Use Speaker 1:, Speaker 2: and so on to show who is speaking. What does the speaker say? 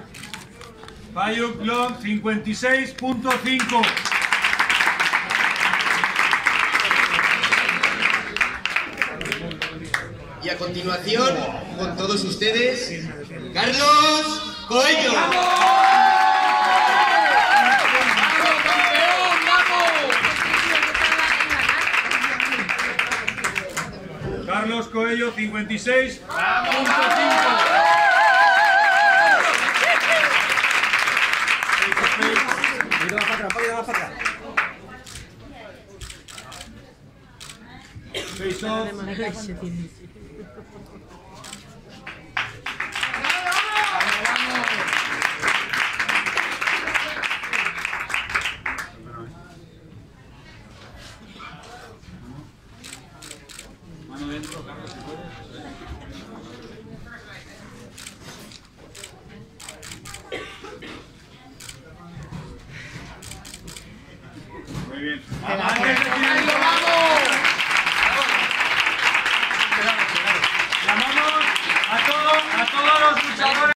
Speaker 1: Fayuk Long 56.5.
Speaker 2: Y a continuación, con todos ustedes, Carlos Coello.
Speaker 1: Carlos Coello 56.5. Face off. Mano dentro, Carlos, si puedes. Muy bien. Llamamos a todos los luchadores.